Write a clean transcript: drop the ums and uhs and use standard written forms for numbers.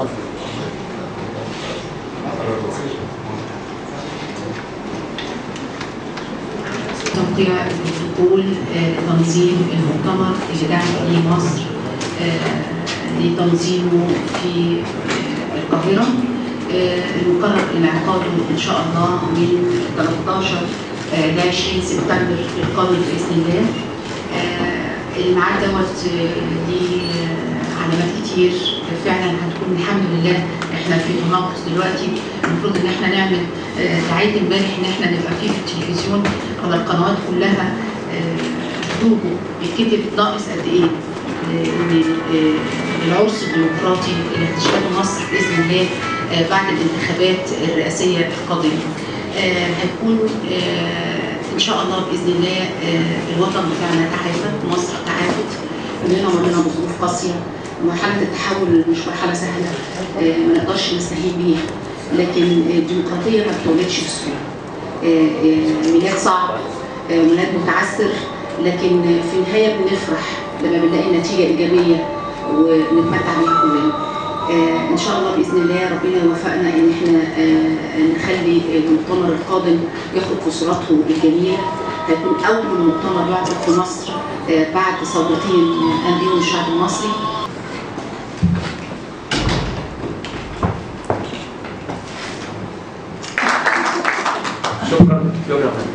توقيع البروتوكول تنظيم المؤتمر اللي دعت ليه مصر لتنظيمه في القاهرة، المقرر انعقاده ان شاء الله من 13 ل 20 سبتمبر القادم باذن الله. الميعاد دوت ليه علامات كتير، فعلا هتكون الحمد لله احنا في تناقص دلوقتي. المفروض ان احنا نعمل دعايه امبارح ان احنا نبقى في التلفزيون على القنوات كلها لوجو يتكتب ناقص قد ايه العرس الديمقراطي اللي هتشهده مصر باذن الله بعد الانتخابات الرئاسيه القادمه. هيكون ان شاء الله باذن الله الوطن بتاعنا تعافى، مصر تعافت، كلنا مرينا بظروف قاسيه. مرحله التحول مش مرحله سهله ما نقدرش نستهين بيها، لكن الديمقراطيه ما بتولدش بسهوله. ميلاد صعب، ميلاد متعثر، لكن في النهايه بنفرح لما بنلاقي نتيجه ايجابيه ونتمتع بيها كلنا. ان شاء الله باذن الله ربنا يوفقنا ان احنا نخلي المؤتمر القادم ياخد في صورته الجميله. هيكون اول مؤتمر يعقد في مصر بعد ثورتين قام بيهم الشعب المصري. شكرا.